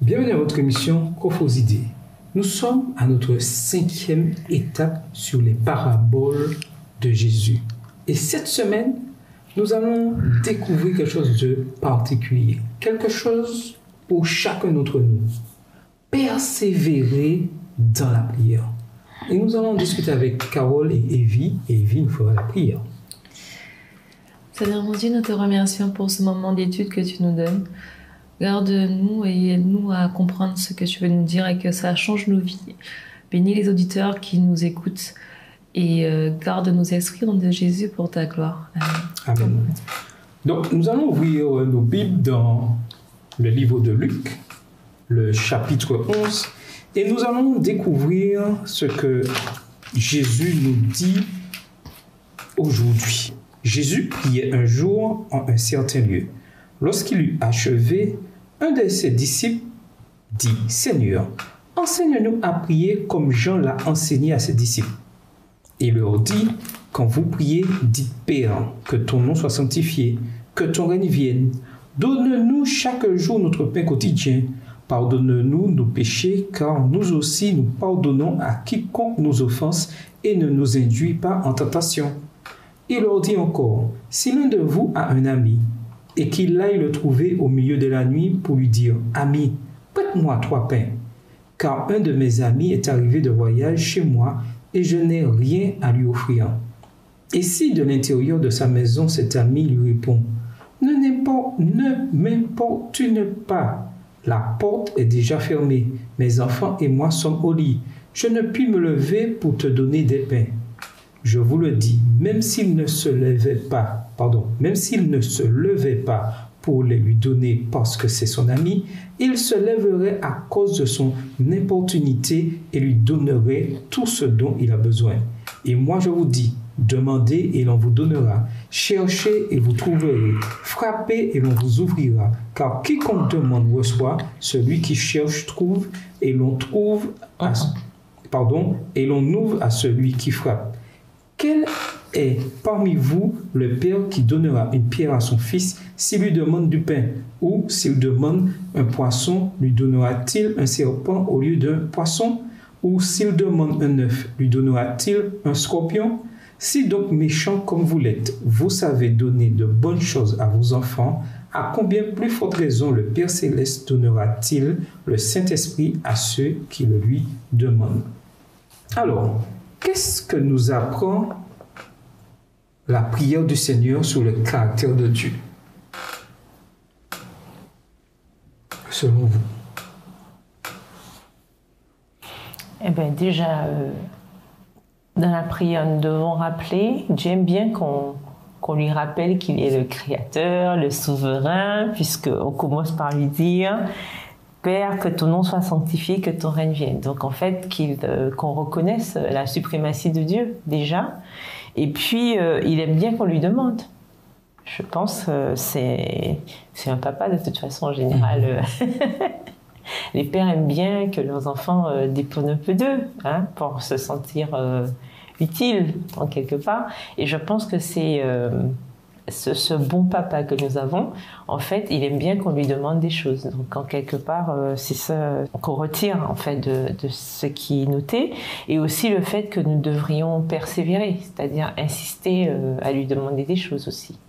Bienvenue à votre émission Cophos-Idées. Nous sommes à notre 5e étape sur les paraboles de Jésus. Et cette semaine, nous allons découvrir quelque chose de particulier, quelque chose pour chacun d'entre nous. Persévérer dans la prière. Et nous allons discuter avec Carole et Evie. Et Evie nous fera la prière. Seigneur mon Dieu, nous te remercions pour ce moment d'étude que tu nous donnes. Garde-nous et aide-nous à comprendre ce que tu veux nous dire et que ça change nos vies. Bénis les auditeurs qui nous écoutent et garde nos esprits au nom de Jésus pour ta gloire. Amen. Amen. Donc, nous allons ouvrir nos Bibles dans le livre de Luc, le chapitre 11, et nous allons découvrir ce que Jésus nous dit aujourd'hui. Jésus priait un jour en un certain lieu. Lorsqu'il eut achevé, un de ses disciples dit « Seigneur, enseigne-nous à prier comme Jean l'a enseigné à ses disciples. » Il leur dit « Quand vous priez, dites Père, que ton nom soit sanctifié, que ton règne vienne. Donne-nous chaque jour notre pain quotidien. Pardonne-nous nos péchés, car nous aussi nous pardonnons à quiconque nous offense, et ne nous induis pas en tentation. » Il leur dit encore « Si l'un de vous a un ami, et qu'il aille le trouver au milieu de la nuit pour lui dire « Ami, prête-moi 3 pains, car un de mes amis est arrivé de voyage chez moi et je n'ai rien à lui offrir. » Et si de l'intérieur de sa maison cet ami lui répond « Ne m'importune pas, la porte est déjà fermée, mes enfants et moi sommes au lit, je ne puis me lever pour te donner des pains. » Je vous le dis, même s'il ne se levait pas pour les lui donner parce que c'est son ami, il se lèverait à cause de son importunité et lui donnerait tout ce dont il a besoin. Et moi je vous dis, demandez et l'on vous donnera, cherchez et vous trouverez, frappez et l'on vous ouvrira, car quiconque demande reçoit, celui qui cherche trouve, et l'on ouvre à celui qui frappe. Quel est parmi vous le père qui donnera une pierre à son fils s'il lui demande du pain? Ou s'il demande un poisson, lui donnera-t-il un serpent au lieu d'un poisson? Ou s'il demande un œuf, lui donnera-t-il un scorpion? Si donc méchants comme vous l'êtes, vous savez donner de bonnes choses à vos enfants, à combien plus forte raison le Père Céleste donnera-t-il le Saint-Esprit à ceux qui le lui demandent? Alors, qu'est-ce que nous apprend la prière du Seigneur sur le caractère de Dieu, selon vous? Eh bien, déjà, dans la prière, nous devons rappeler, Dieu aime bien qu'on lui rappelle qu'il est le Créateur, le Souverain, puisqu'on commence par lui dire « Père, que ton nom soit sanctifié, que ton règne vienne ». Donc en fait, qu'on reconnaisse la suprématie de Dieu, déjà. Et puis, il aime bien qu'on lui demande. Je pense c'est un papa, de toute façon, en général. Les pères aiment bien que leurs enfants dépendent un peu d'eux, hein, pour se sentir utiles, en quelque part. Et je pense que c'est ce bon papa que nous avons, en fait, il aime bien qu'on lui demande des choses. Donc, en quelque part, c'est ça qu'on retire, en fait, de ce qui est noté. Et aussi le fait que nous devrions persévérer, c'est-à-dire insister à lui demander des choses aussi.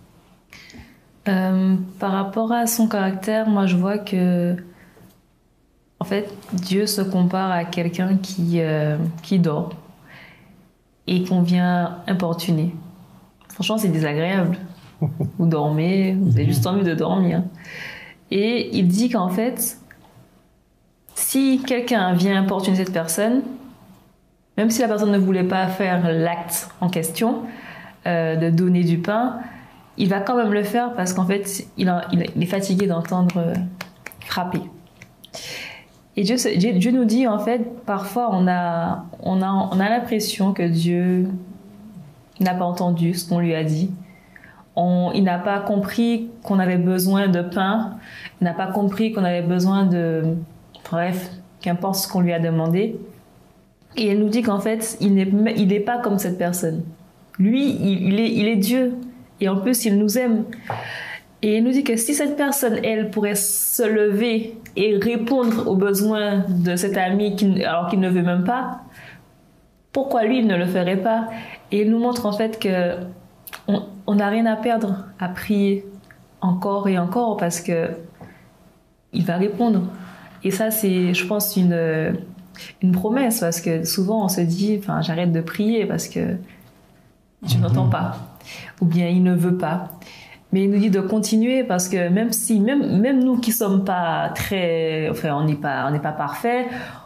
Par rapport à son caractère, moi, je vois que, en fait, Dieu se compare à quelqu'un qui dort et qu'on vient importuner. Franchement, c'est désagréable. Vous dormez, vous avez juste envie de dormir. Et il dit qu'en fait, si quelqu'un vient importuner cette personne, même si la personne ne voulait pas faire l'acte en question, de donner du pain, il va quand même le faire parce qu'en fait, il est fatigué d'entendre frapper. Et Dieu nous dit, en fait, parfois on a l'impression que Dieu n'a pas entendu ce qu'on lui a dit. Il n'a pas compris qu'on avait besoin de pain, il n'a pas compris qu'on avait besoin de... Bref, qu'importe ce qu'on lui a demandé. Et elle nous dit qu'en fait, il n'est pas comme cette personne. Lui, il est Dieu. Et en plus, il nous aime. Et il nous dit que si cette personne, elle, pourrait se lever et répondre aux besoins de cet ami alors qu'il ne veut même pas, pourquoi lui, il ne le ferait pas? Et il nous montre en fait que on n'a rien à perdre à prier encore et encore parce que il va répondre. Et ça, c'est, je pense, une promesse parce que souvent on se dit, enfin, j'arrête de prier parce que Dieu n'entend pas ou bien il ne veut pas. Mais il nous dit de continuer parce que même nous qui sommes pas enfin, on n'est pas parfait,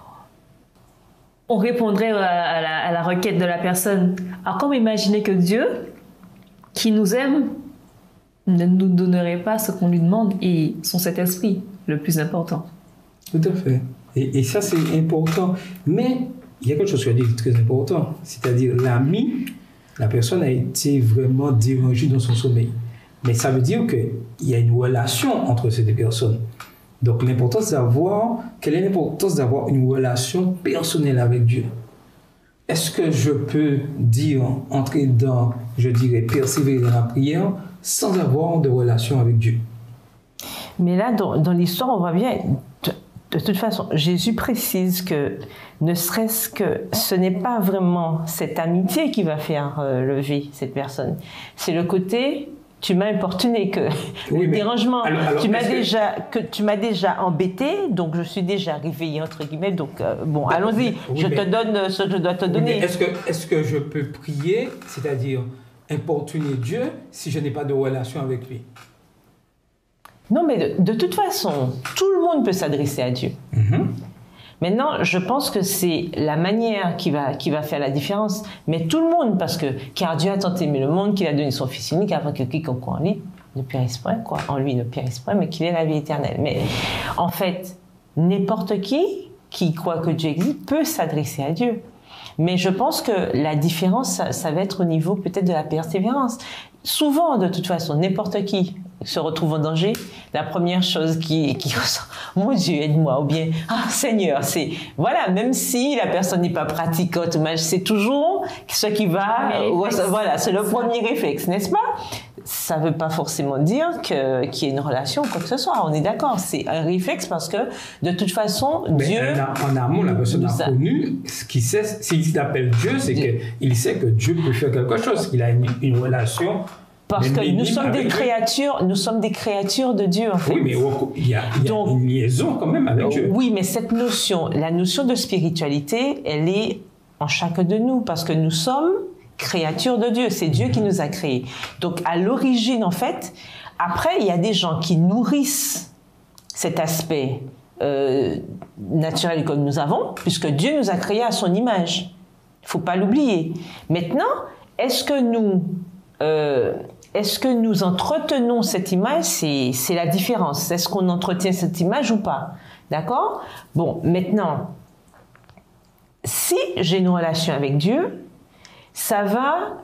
on répondrait à la requête de la personne. Alors, comment imaginer que Dieu, qui nous aime, ne nous donnerait pas ce qu'on lui demande et son Saint-Esprit, le plus important. Tout à fait. Et ça, c'est important. Mais il y a quelque chose qui est très important. C'est-à-dire, la personne a été vraiment dérangée dans son sommeil. Mais ça veut dire qu'il y a une relation entre ces deux personnes. Donc, quelle est l'importance d'avoir une relation personnelle avec Dieu? Est-ce que je peux entrer dans, je dirais, persévérer dans la prière sans avoir de relation avec Dieu? Mais là, dans l'histoire, on voit bien, de toute façon, Jésus précise que ne serait-ce que ce n'est pas vraiment cette amitié qui va faire lever cette personne. C'est le côté... Tu m'as importuné, le dérangement. Tu m'as déjà embêté, donc je suis déjà réveillée, entre guillemets. Donc, allons-y, je te donne ce que je dois te donner. Est-ce que je peux prier, c'est-à-dire importuner Dieu, si je n'ai pas de relation avec lui? Non, mais de toute façon, tout le monde peut s'adresser à Dieu. Maintenant, je pense que c'est la manière qui va faire la différence. Mais tout le monde, car Dieu a tant aimé le monde qu'il a donné son Fils unique afin que quiconque croit en lui ne périsse point, en lui ne périsse point, mais qu'il ait la vie éternelle. Mais en fait, n'importe qui croit que Dieu existe peut s'adresser à Dieu. Mais je pense que la différence, ça va être au niveau peut-être de la persévérance. Souvent, de toute façon, n'importe qui se retrouve en danger, la première chose qui ressort, mon Dieu, aide-moi, ou bien, Seigneur, voilà, même si la personne n'est pas pratiquante, c'est toujours ce qui va, voilà, c'est le premier réflexe, n'est-ce pas? Ça ne veut pas forcément dire qu'il y ait une relation ou quoi que ce soit, on est d'accord, c'est un réflexe parce que, de toute façon, Dieu... En amont, la personne a connu, ce qu'il sait, s'il s'appelle Dieu, c'est qu'il sait que Dieu peut faire quelque chose, qu'il a une relation... Parce que nous sommes des créatures de Dieu, en fait. Oui, mais il y a une liaison quand même avec Dieu. Oui, mais la notion de spiritualité, elle est en chacun de nous, parce que nous sommes créatures de Dieu. C'est Dieu qui nous a créés. Donc, à l'origine, en fait, après, il y a des gens qui nourrissent cet aspect naturel que nous avons, puisque Dieu nous a créés à son image. Il ne faut pas l'oublier. Maintenant, est-ce que nous entretenons cette image? C'est la différence. Est-ce qu'on entretient cette image ou pas? D'accord? Bon, maintenant, si j'ai une relation avec Dieu, ça va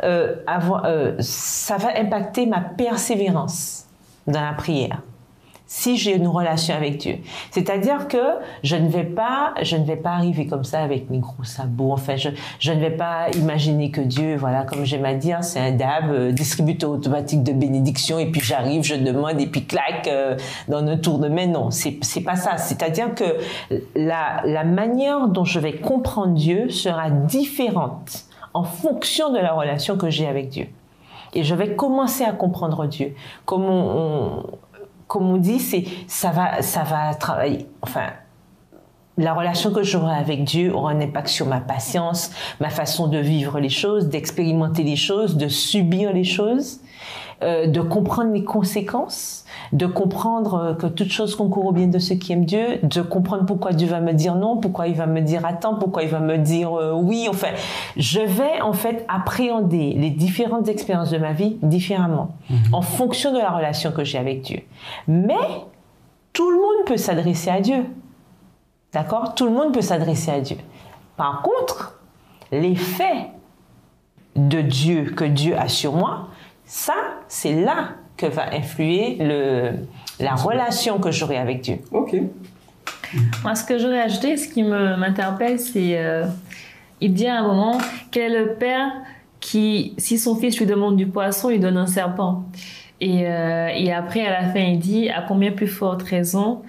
impacter ma persévérance dans la prière. Si j'ai une relation avec Dieu. C'est-à-dire que je ne vais pas arriver comme ça avec mes gros sabots. Enfin, je ne vais pas imaginer que Dieu, voilà, comme j'aime à dire, c'est un DAB, distributeur automatique de bénédiction, et puis j'arrive, je demande, et puis clac, dans un tour de main. Non, c'est pas ça. C'est-à-dire que la manière dont je vais comprendre Dieu sera différente en fonction de la relation que j'ai avec Dieu. Et je vais commencer à comprendre Dieu. Comme on dit, ça va travailler. Enfin, la relation que j'aurai avec Dieu aura un impact sur ma patience, ma façon de vivre les choses, d'expérimenter les choses, de subir les choses, de comprendre les conséquences, de comprendre que toute chose concourt au bien de ceux qui aiment Dieu, de comprendre pourquoi Dieu va me dire non, pourquoi il va me dire attends, pourquoi il va me dire oui. Enfin, je vais en fait appréhender les différentes expériences de ma vie différemment, en fonction de la relation que j'ai avec Dieu. Mais tout le monde peut s'adresser à Dieu. D'accord? Tout le monde peut s'adresser à Dieu. Par contre, l'effet de Dieu que Dieu a sur moi, ça, c'est là que va influer la relation que j'aurai avec Dieu. Ok. Moi, ce que j'aurais ajouté, ce qui m'interpelle, c'est il dit à un moment quel est le père qui, si son fils lui demande du poisson, lui donne un serpent. Et après, à la fin, il dit, à combien plus forte raison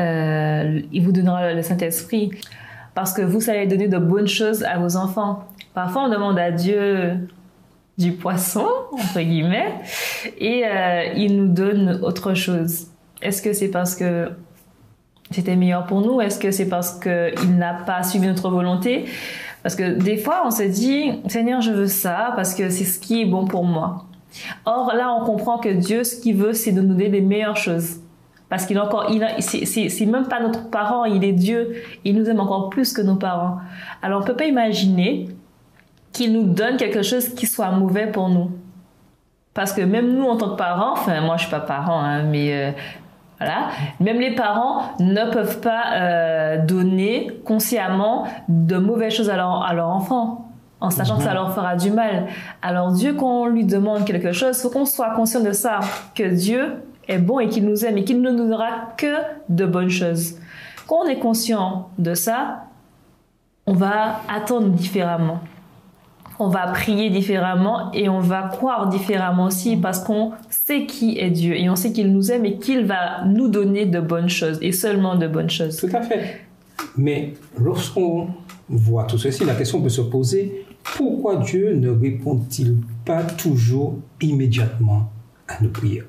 il vous donnera le Saint-Esprit, parce que vous savez donner de bonnes choses à vos enfants. Parfois, on demande à Dieu du poisson, entre guillemets, et il nous donne autre chose. Est-ce que c'est parce que c'était meilleur pour nous? Est-ce que c'est parce qu'il n'a pas suivi notre volonté? Parce que des fois, on se dit, Seigneur, je veux ça parce que c'est ce qui est bon pour moi. Or, là, on comprend que Dieu, ce qu'il veut, c'est de nous donner les meilleures choses. Parce qu'il est encore, c'est même pas notre parent, il est Dieu. Il nous aime encore plus que nos parents. Alors, on peut pas imaginer qu'il nous donne quelque chose qui soit mauvais pour nous. Parce que même nous, en tant que parents, enfin, moi, je suis pas parent, hein, mais voilà, même les parents ne peuvent pas donner consciemment de mauvaises choses à leur enfant, en sachant que ça leur fera du mal. Alors Dieu, quand on lui demande quelque chose, il faut qu'on soit conscient de ça, que Dieu est bon et qu'il nous aime et qu'il ne nous donnera que de bonnes choses. Quand on est conscient de ça, on va attendre différemment. On va prier différemment et on va croire différemment aussi parce qu'on sait qui est Dieu et on sait qu'il nous aime et qu'il va nous donner de bonnes choses et seulement de bonnes choses. Tout à fait. Mais lorsqu'on voit tout ceci, la question peut se poser, pourquoi Dieu ne répond-il pas toujours immédiatement à nos prières?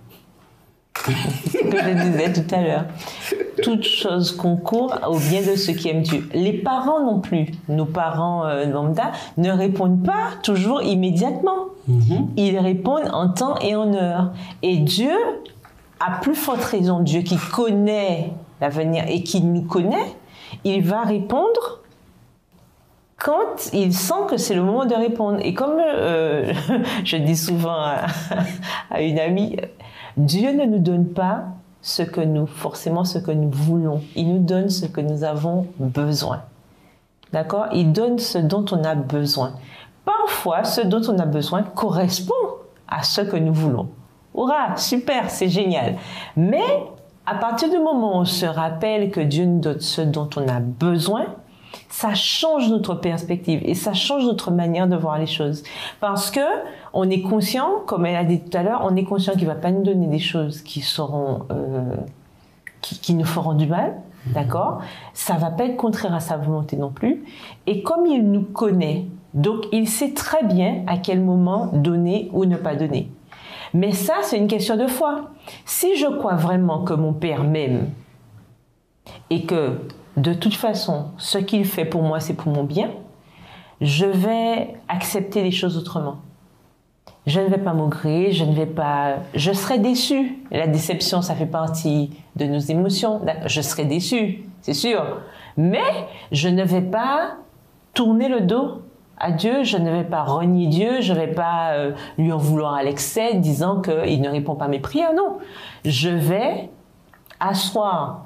Ce que je disais tout à l'heure. Toute chose concourt au bien de ceux qui aiment Dieu. Les parents non plus, nos parents lambda, ne répondent pas toujours immédiatement. Ils répondent en temps et en heure. Et Dieu, à plus forte raison, Dieu qui connaît l'avenir et qui nous connaît, il va répondre quand il sent que c'est le moment de répondre. Et comme je dis souvent à une amie, Dieu ne nous donne pas forcément ce que nous voulons. Il nous donne ce que nous avons besoin. D'accord? Il donne ce dont on a besoin. Parfois, ce dont on a besoin correspond à ce que nous voulons. Hurrah, super, c'est génial. Mais à partir du moment où on se rappelle que Dieu nous donne ce dont on a besoin, ça change notre perspective et ça change notre manière de voir les choses. Parce que on est conscient, comme elle a dit tout à l'heure, on est conscient qu'il ne va pas nous donner des choses qui seront, qui nous feront du mal, d'accord? Ça ne va pas être contraire à sa volonté non plus. Et comme il nous connaît, donc il sait très bien à quel moment donner ou ne pas donner. Mais ça, c'est une question de foi. Si je crois vraiment que mon Père m'aime et que de toute façon, ce qu'il fait pour moi, c'est pour mon bien, je vais accepter les choses autrement. Je ne vais pas maugréer, je serai déçue. La déception, ça fait partie de nos émotions. Je serai déçue, c'est sûr. Mais je ne vais pas tourner le dos à Dieu, je ne vais pas renier Dieu, je ne vais pas lui en vouloir à l'excès, disant qu'il ne répond pas à mes prières. Non, je vais asseoir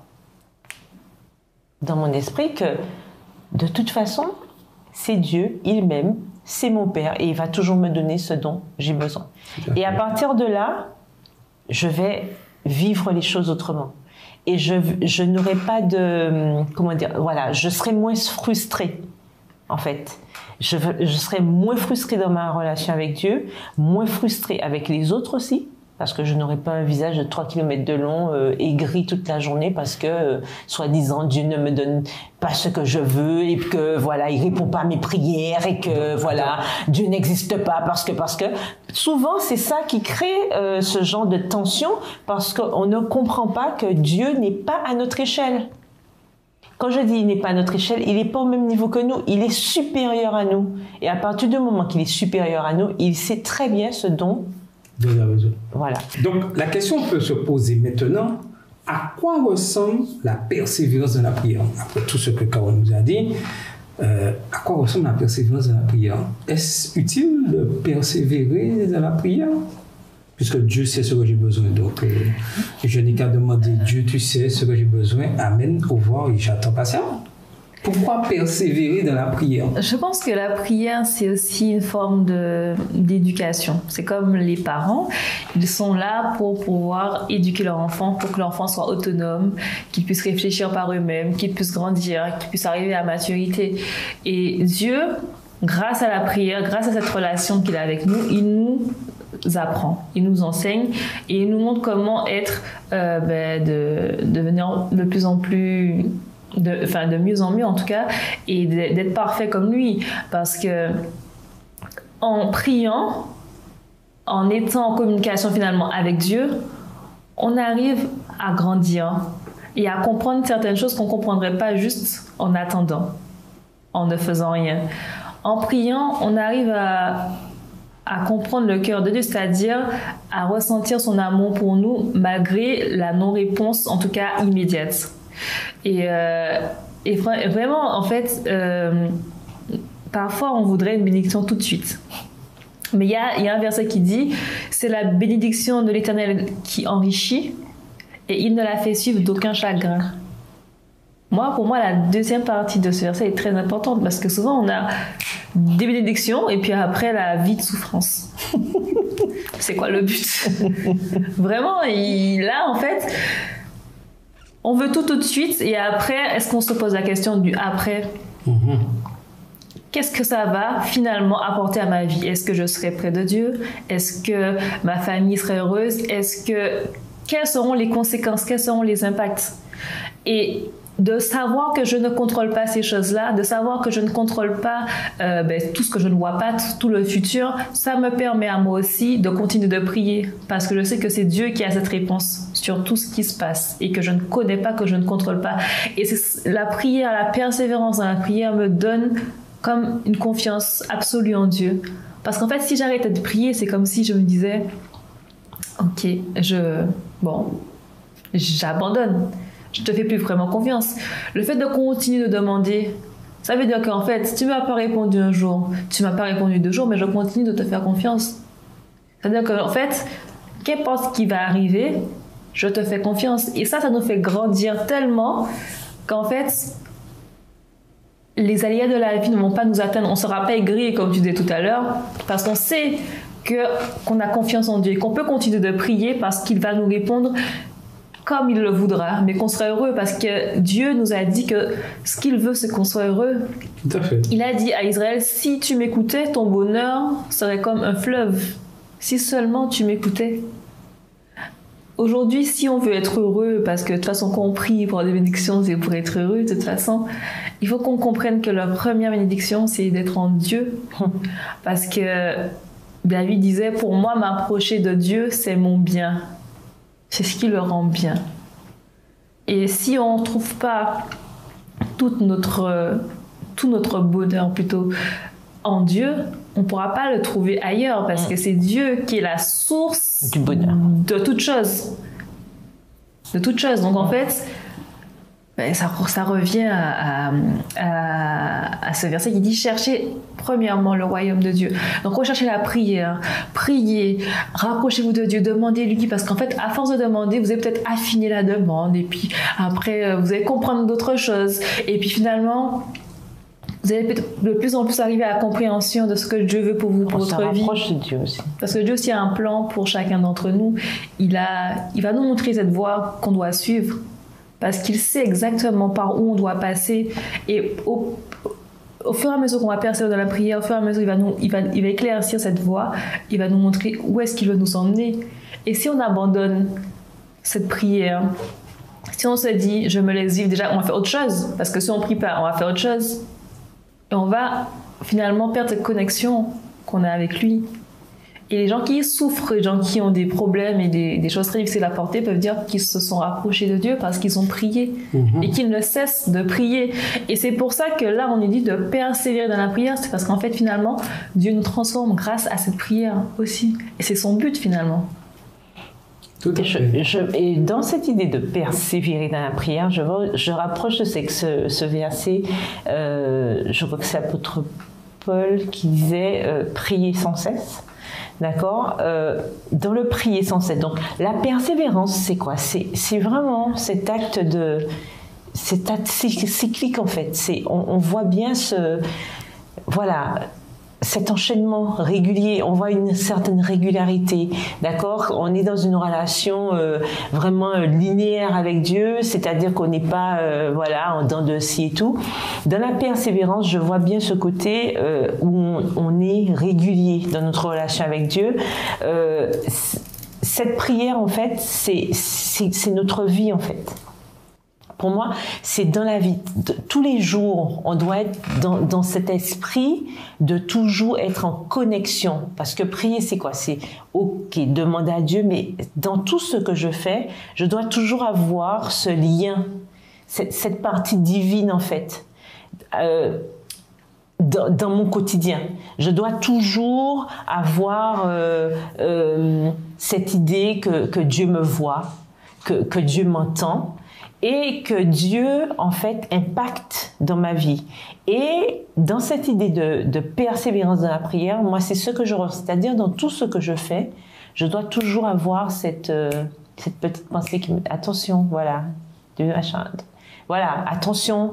dans mon esprit que de toute façon, c'est Dieu, il m'aime, c'est mon Père et il va toujours me donner ce dont j'ai besoin. Et à partir de là, je vais vivre les choses autrement. Et je n'aurai pas de... Comment dire? Voilà, je serai moins frustrée, en fait. Je serai moins frustrée dans ma relation avec Dieu, moins frustrée avec les autres aussi, parce que je n'aurai pas un visage de 3 km de long, aigri toute la journée, parce que, soi-disant, Dieu ne me donne pas ce que je veux, et que, voilà, il répond pas à mes prières, et que, voilà, Dieu n'existe pas, parce que, souvent, c'est ça qui crée ce genre de tension, parce qu'on ne comprend pas que Dieu n'est pas à notre échelle. Quand je dis il n'est pas à notre échelle, il n'est pas au même niveau que nous, il est supérieur à nous. Et à partir du moment qu'il est supérieur à nous, il sait très bien ce dont Dieu a besoin. Voilà. Donc, la question peut se poser maintenant, à quoi ressemble la persévérance dans la prière? Après tout ce que Carole nous a dit, à quoi ressemble la persévérance dans la prière? Est-ce utile de persévérer dans la prière? Puisque Dieu sait ce que j'ai besoin. Donc, je n'ai qu'à demander, Dieu, tu sais ce que j'ai besoin. Amen, au revoir et j'attends patiemment. Pourquoi persévérer dans la prière? Je pense que la prière, c'est aussi une forme d'éducation. C'est comme les parents, ils sont là pour pouvoir éduquer leur enfant, pour que l'enfant soit autonome, qu'il puisse réfléchir par eux-mêmes, qu'il puisse grandir, qu'il puisse arriver à maturité. Et Dieu, grâce à la prière, grâce à cette relation qu'il a avec nous, il nous apprend, il nous enseigne et il nous montre comment être, devenir de plus en plus, de mieux en mieux en tout cas, et d'être parfait comme lui. Parce que en priant, en étant en communication finalement avec Dieu, on arrive à grandir et à comprendre certaines choses qu'on ne comprendrait pas juste en attendant, en ne faisant rien. En priant, on arrive à comprendre le cœur de Dieu, c'est-à-dire à ressentir son amour pour nous malgré la non-réponse, en tout cas immédiate. Et vraiment, en fait, parfois on voudrait une bénédiction tout de suite. Mais il y a un verset qui dit « C'est la bénédiction de l'Éternel qui enrichit et il ne la fait suivre d'aucun chagrin. » Pour moi, la deuxième partie de ce verset est très importante parce que souvent on a des bénédictions et puis après la vie de souffrance. C'est quoi le but? Vraiment, là en fait, on veut tout de suite et après, est-ce qu'on se pose la question du après? Qu'est-ce que ça va finalement apporter à ma vie? Est-ce que je serai près de Dieu? Est-ce que ma famille serait heureuse? Quelles seront les conséquences? Quels seront les impacts? Et de savoir que je ne contrôle pas ces choses-là, de savoir que je ne contrôle pas tout ce que je ne vois pas, tout le futur, ça me permet à moi aussi de continuer de prier parce que je sais que c'est Dieu qui a cette réponse sur tout ce qui se passe et que je ne connais pas, que je ne contrôle pas. Et c'est la prière, la persévérance dans la prière me donne comme une confiance absolue en Dieu. Parce qu'en fait, si j'arrêtais de prier, c'est comme si je me disais « Ok, j'abandonne. Je te fais plus vraiment confiance. » Le fait de continuer de demander, ça veut dire qu'en fait, si tu ne m'as pas répondu un jour, tu ne m'as pas répondu 2 jours, mais je continue de te faire confiance. Ça veut dire qu'en fait, qu'importe ce qui va arriver, je te fais confiance. Et ça nous fait grandir tellement qu'en fait, les aléas de la vie ne vont pas nous atteindre. On ne sera pas aigri, comme tu disais tout à l'heure, parce qu'on sait qu'on a confiance en Dieu et qu'on peut continuer de prier parce qu'il va nous répondre comme il le voudra, mais qu'on sera heureux parce que Dieu nous a dit que ce qu'il veut, c'est qu'on soit heureux. Tout à fait. Il a dit à Israël, si tu m'écoutais, ton bonheur serait comme un fleuve. Si seulement tu m'écoutais. Aujourd'hui, si on veut être heureux, parce que de toute façon, quand on prie pour des bénédictions, c'est pour être heureux, de toute façon, il faut qu'on comprenne que la première bénédiction, c'est d'être en Dieu. Parce que David disait, pour moi, m'approcher de Dieu, c'est mon bien. C'est ce qui le rend bien. Et si on ne trouve pas tout notre bonheur plutôt en Dieu, on ne pourra pas le trouver ailleurs parce que c'est Dieu qui est la source du bonheur de toute chose. De toute chose. Donc en fait, ça revient à ce verset qui dit cherchez premièrement le royaume de Dieu. Donc recherchez la prière, priez, rapprochez-vous de Dieu, demandez-lui parce qu'en fait à force de demander vous allez peut-être affiner la demande et puis après vous allez comprendre d'autres choses et puis finalement vous allez de plus en plus arriver à la compréhension de ce que Dieu veut pour vous, pour votre vie. On se rapproche de Dieu aussi. Parce que Dieu aussi a un plan pour chacun d'entre nous. Il va nous montrer cette voie qu'on doit suivre. Parce qu'il sait exactement par où on doit passer. Et au fur et à mesure qu'on va persévérer dans la prière, au fur et à mesure il va éclaircir cette voie, il va nous montrer où est-ce qu'il veut nous emmener. Et si on abandonne cette prière, si on se dit, je me laisse vivre, déjà on va faire autre chose. Parce que si on ne prie pas, on va faire autre chose. Et on va finalement perdre cette connexion qu'on a avec lui. Et les gens qui souffrent, les gens qui ont des problèmes et des choses très difficiles à porter peuvent dire qu'ils se sont rapprochés de Dieu parce qu'ils ont prié et qu'ils ne cessent de prier. Et c'est pour ça que là, on est dit de persévérer dans la prière. C'est parce qu'en fait, finalement, Dieu nous transforme grâce à cette prière aussi. Et c'est son but, finalement. Tout à fait. Et dans cette idée de persévérer dans la prière, je rapproche de ce verset, je crois que c'est l'apôtre Paul qui disait prier sans cesse. D'accord, dans le prier sans cesse. Donc la persévérance, c'est quoi? C'est vraiment cet acte cyclique en fait. On voit bien voilà. cet enchaînement régulier, on voit une certaine régularité, d'accord? On est dans une relation vraiment linéaire avec Dieu, c'est-à-dire qu'on n'est pas, voilà, en dents de scie et tout. Dans la persévérance, je vois bien ce côté où on est régulier dans notre relation avec Dieu. Cette prière, en fait, c'est notre vie, en fait. Pour moi, c'est dans la vie. Tous les jours, on doit être dans cet esprit de toujours être en connexion. Parce que prier, c'est quoi? C'est OK, demander à Dieu, mais dans tout ce que je fais, je dois toujours avoir ce lien, cette partie divine, en fait. Dans mon quotidien, je dois toujours avoir cette idée que Dieu me voit, que Dieu m'entend, et que Dieu, en fait, impacte dans ma vie. Et dans cette idée de persévérance dans la prière, moi, c'est ce que je ressens. C'est-à-dire, dans tout ce que je fais, je dois toujours avoir cette petite pensée qui me dit, attention, voilà, voilà, attention,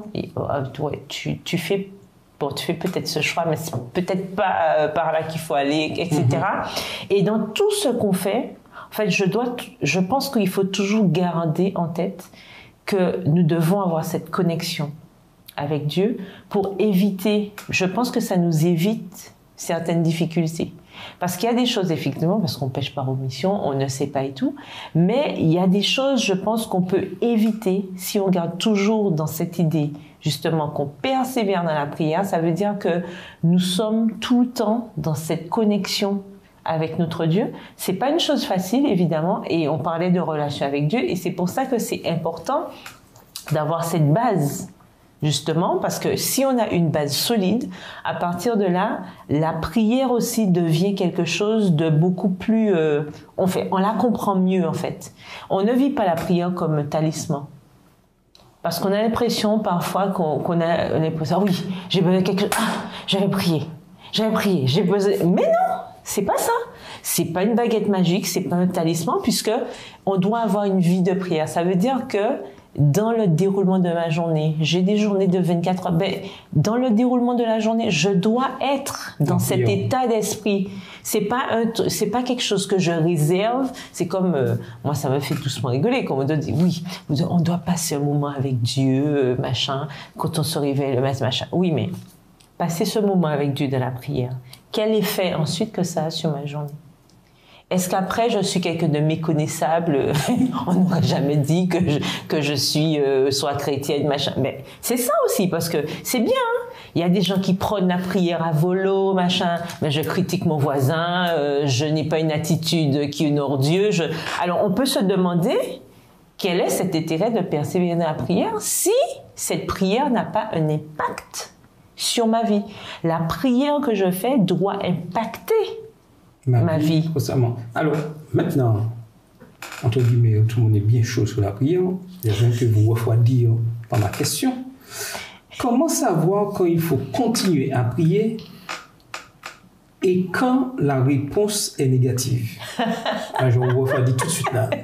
tu fais peut-être ce choix, mais c'est peut-être pas par là qu'il faut aller, etc. Et dans tout ce qu'on fait, en fait, je pense qu'il faut toujours garder en tête que nous devons avoir cette connexion avec Dieu pour éviter, je pense que ça nous évite certaines difficultés. Parce qu'il y a des choses, effectivement, parce qu'on pêche par omission, on ne sait pas et tout, mais il y a des choses, je pense, qu'on peut éviter si on garde toujours dans cette idée, justement, qu'on persévère dans la prière. Ça veut dire que nous sommes tout le temps dans cette connexion avec notre Dieu. C'est pas une chose facile, évidemment, et on parlait de relation avec Dieu, et c'est pour ça que c'est important d'avoir cette base, justement, parce que si on a une base solide, à partir de là, la prière aussi devient quelque chose de beaucoup plus... on la comprend mieux, en fait. On ne vit pas la prière comme un talisman. Parce qu'on a l'impression, parfois, qu'on a l'impression, oui, j'ai besoin de quelque chose, j'avais prié, j'ai besoin... Mais non, c'est pas ça. C'est pas une baguette magique, c'est pas un talisman, puisque on doit avoir une vie de prière. Ça veut dire que dans le déroulement de ma journée, j'ai des journées de 24 heures, dans le déroulement de la journée, je dois être dans cet état d'esprit. C'est pas quelque chose que je réserve. C'est comme, moi, ça me fait doucement rigoler, comme on doit dire, oui, on doit passer un moment avec Dieu, machin, quand on se réveille le matin, machin. Oui, mais passer ce moment avec Dieu de la prière, quel effet ensuite que ça a sur ma journée? Est-ce qu'après, je suis quelqu'un de méconnaissable? On n'aurait jamais dit que je suis soit chrétienne, machin. Mais c'est ça aussi, parce que c'est bien. Hein? Il y a des gens qui prônent la prière à volo, machin. Mais je critique mon voisin, je n'ai pas une attitude qui honore Dieu. Alors, on peut se demander quel est cet intérêt de persévérer dans la prière si cette prière n'a pas un impact sur ma vie. La prière que je fais doit impacter ma vie. Constamment. Alors, maintenant, entre guillemets, tout le monde est bien chaud sur la prière. Il y a rien que vous refroidir par ma question. Comment savoir quand il faut continuer à prier et quand la réponse est négative? Je vous refroidis tout de suite là.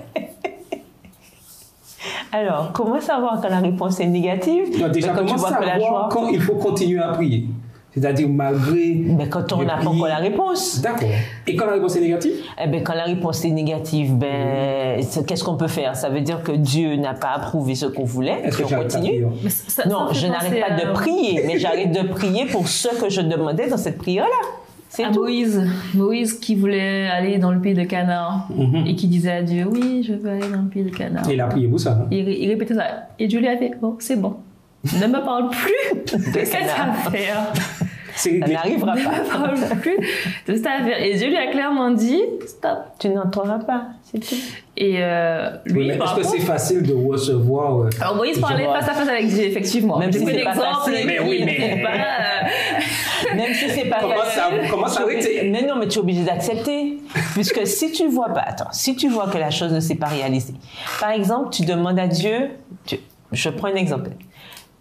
Alors, comment savoir quand la réponse est négative? Non, déjà, comment savoir quand il faut continuer à prier? C'est-à-dire malgré... Mais quand on n'a pas encore la réponse. D'accord. Et quand la réponse est négative? Eh bien, quand la réponse est négative, qu'est-ce qu'on peut faire? Ça veut dire que Dieu n'a pas approuvé ce qu'on voulait. Est-ce qu'on continue? Non, je n'arrête pas de prier, mais j'arrête de prier pour ce que je demandais dans cette prière-là. C'est tout. Moïse qui voulait aller dans le pays de Canaan et qui disait à Dieu, oui, je veux aller dans le pays de Canaan. Et il a prié pour ça. Hein? Il répétait ça. Et Dieu lui a fait, bon, c'est bon. Ne me parle plus de cette affaire. Ça n'arrivera pas. Ne me parle plus de cette affaire. Et Dieu lui a clairement dit, stop. Tu n'entendras pas, c'est tout. Et lui, oui, est-ce que c'est facile de recevoir alors Moïse parlait face à face avec Dieu, effectivement. Même si c'est pas facile. Mais oui, mais... Même si c'est pas facile. Comment ça Mais non, mais tu es obligé d'accepter. Puisque si tu vois pas... Attends, si tu vois que la chose ne s'est pas réalisée. Par exemple, tu demandes à Dieu... Je prends un exemple.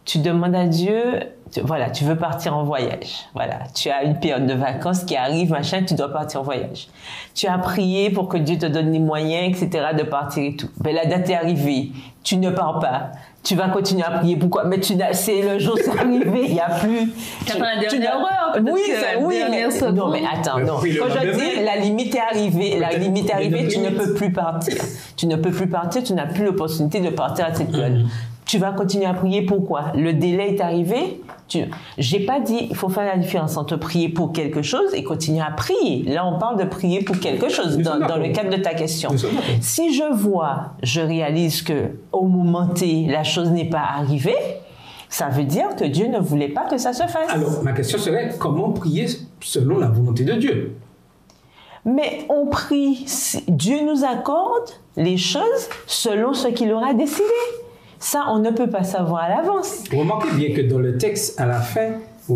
tu demandes à Dieu, voilà, tu veux partir en voyage. Voilà, tu as une période de vacances qui arrive, machin, tu dois partir en voyage. Tu as prié pour que Dieu te donne les moyens, etc., de partir et tout. Ben, la date est arrivée, tu ne pars pas. Tu vas continuer à prier. Pourquoi? Mais c'est le jour, c'est arrivé. Il n'y a plus. La dernière heure. Oui, mais non, mais attends, non. Quand je dis la limite est arrivée, tu ne peux plus partir. Tu ne peux plus partir. Tu n'as plus l'opportunité de partir à cette période. Tu vas continuer à prier. Pourquoi? Le délai est arrivé. J'ai pas dit, il faut faire la différence entre prier pour quelque chose et continuer à prier. Là, on parle de prier pour quelque chose dans le cadre de ta question. Si je réalise que au moment T, la chose n'est pas arrivée, ça veut dire que Dieu ne voulait pas que ça se fasse. Alors, ma question serait, comment prier selon la volonté de Dieu? Mais on prie, Dieu nous accorde les choses selon ce qu'il aura décidé. Ça, on ne peut pas savoir à l'avance. Remarquez bien que dans le texte, à la fin, au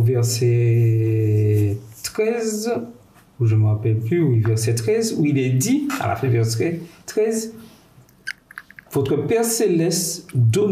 verset 13, où je ne me rappelle plus, oui, verset 13, où il est dit, à la fin verset 13, « Votre Père Céleste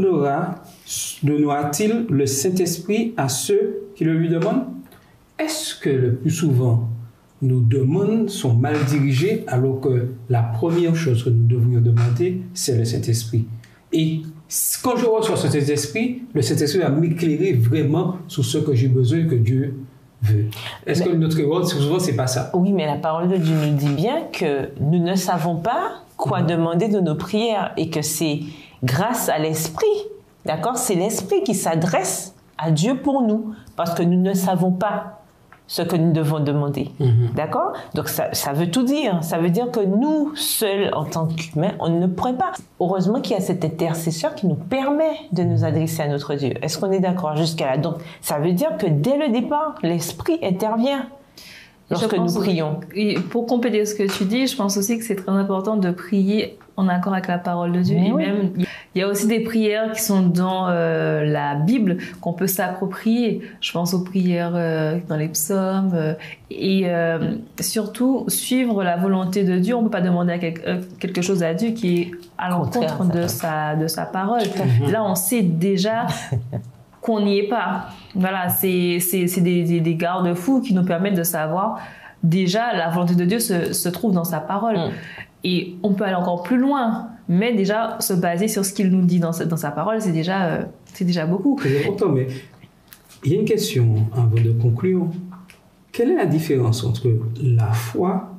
donnera-t-il le Saint-Esprit à ceux qui le lui demandent ?» Est-ce que le plus souvent, nos demandes sont mal dirigées alors que la première chose que nous devrions demander, c'est le Saint-Esprit? Et quand je reçois ce Saint-Esprit, le Saint-Esprit va m'éclairer vraiment sur ce que j'ai besoin que Dieu veut. Est-ce que notre erreur, souvent, c'est pas ça? Oui, mais la parole de Dieu nous dit bien que nous ne savons pas quoi demander de nos prières et que c'est grâce à l'Esprit, d'accord? C'est l'Esprit qui s'adresse à Dieu pour nous parce que nous ne savons pas ce que nous devons demander. D'accord? Donc ça veut tout dire. Ça veut dire que nous, seuls, en tant qu'humains, on ne pourrait pas. Heureusement qu'il y a cet intercesseur qui nous permet de nous adresser à notre Dieu. Est-ce qu'on est d'accord jusqu'à là? Donc, ça veut dire que dès le départ, l'Esprit intervient lorsque nous prions. Et pour compléter ce que tu dis, je pense aussi que c'est très important de prier en accord avec la parole de Dieu. Mais et oui. même, il y a aussi des prières qui sont dans la Bible qu'on peut s'approprier. Je pense aux prières dans les psaumes et surtout suivre la volonté de Dieu. On ne peut pas demander à quelque chose à Dieu qui est à l'encontre de sa parole. Là, on sait déjà qu'on n'y est pas. Voilà, c'est des garde-fous qui nous permettent de savoir déjà la volonté de Dieu se trouve dans sa parole. Et on peut aller encore plus loin, mais déjà se baser sur ce qu'il nous dit dans sa parole, c'est déjà beaucoup. C'est important, mais il y a une question avant de conclure. Quelle est la différence entre la foi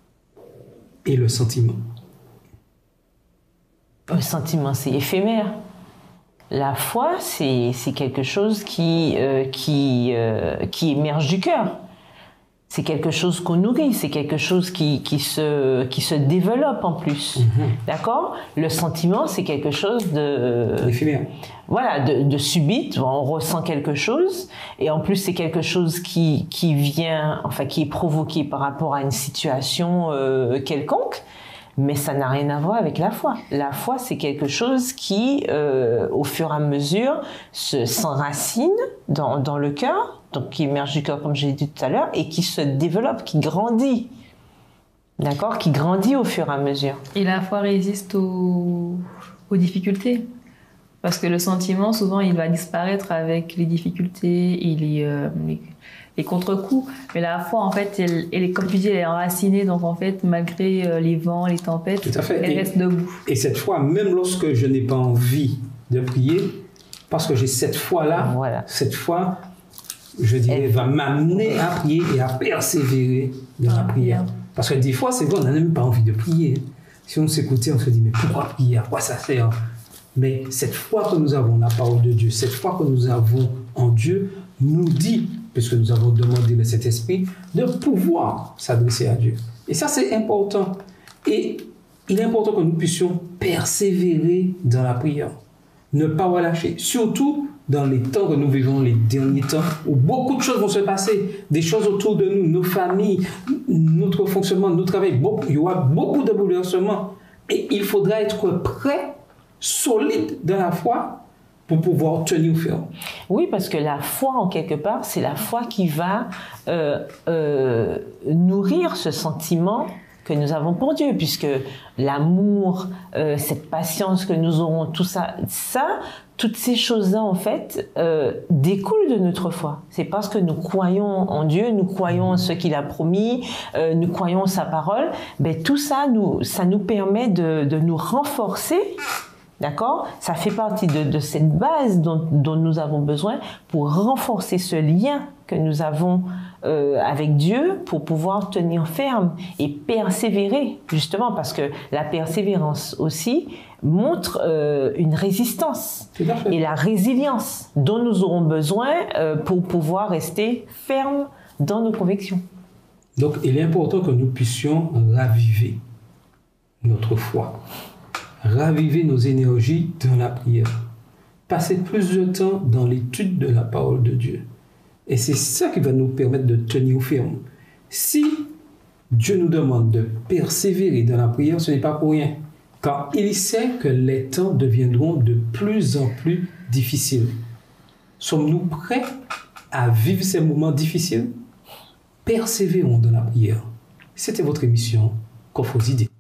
et le sentiment? Le sentiment, c'est éphémère. La foi, c'est quelque chose qui émerge du cœur. C'est quelque chose qu'on nourrit, c'est quelque chose qui se développe en plus. D'accord? Le sentiment, c'est quelque chose éphémère. Voilà, de subite, on ressent quelque chose, et en plus c'est quelque chose qui vient, enfin qui est provoqué par rapport à une situation quelconque, mais ça n'a rien à voir avec la foi. La foi, c'est quelque chose qui, au fur et à mesure, s'enracine dans le cœur, donc qui émerge du cœur, comme j'ai dit tout à l'heure, et qui se développe, qui grandit. D'accord? Qui grandit au fur et à mesure. Et la foi résiste aux difficultés. Parce que le sentiment, souvent, il va disparaître avec les difficultés et les contre-coups. Mais la foi, en fait, elle est, comme tu dis, elle est enracinée. Donc, en fait, malgré les vents, les tempêtes, elle reste debout. Et cette foi, même lorsque je n'ai pas envie de prier, parce que j'ai cette foi-là, cette foi, je dirais, va m'amener à prier et à persévérer dans la prière. Parce que des fois, c'est vrai, on n'a même pas envie de prier. Si on s'écoutait, on se dit, mais pourquoi prier? À quoi ça sert? Mais cette foi que nous avons, la parole de Dieu, cette foi que nous avons en Dieu, nous dit, puisque nous avons demandé le Saint-Esprit, de pouvoir s'adresser à Dieu. Et ça, c'est important. Et il est important que nous puissions persévérer dans la prière. Ne pas relâcher. Surtout dans les temps que nous vivons, les derniers temps, où beaucoup de choses vont se passer. Des choses autour de nous, nos familles, notre fonctionnement, notre travail. Il y aura beaucoup de bouleversements. Et il faudra être prêt, solide dans la foi, pour pouvoir tenir ferme. Oui, parce que la foi, en quelque part, c'est la foi qui va nourrir ce sentiment que nous avons pour Dieu, puisque l'amour, cette patience que nous aurons, tout ça, toutes ces choses-là, en fait, découlent de notre foi. C'est parce que nous croyons en Dieu, nous croyons en ce qu'il a promis, nous croyons en sa parole, ben, tout ça, ça nous permet de nous renforcer. D'accord? Ça fait partie de cette base dont nous avons besoin pour renforcer ce lien que nous avons avec Dieu pour pouvoir tenir ferme et persévérer, justement, parce que la persévérance aussi montre une résistance et la résilience dont nous aurons besoin pour pouvoir rester fermes dans nos convictions. Donc, il est important que nous puissions raviver notre foi. Raviver nos énergies dans la prière. Passer plus de temps dans l'étude de la parole de Dieu. Et c'est ça qui va nous permettre de tenir ferme. Si Dieu nous demande de persévérer dans la prière, ce n'est pas pour rien. Car il sait que les temps deviendront de plus en plus difficiles. Sommes-nous prêts à vivre ces moments difficiles? Persévérons dans la prière. C'était votre émission Coffre aux idées.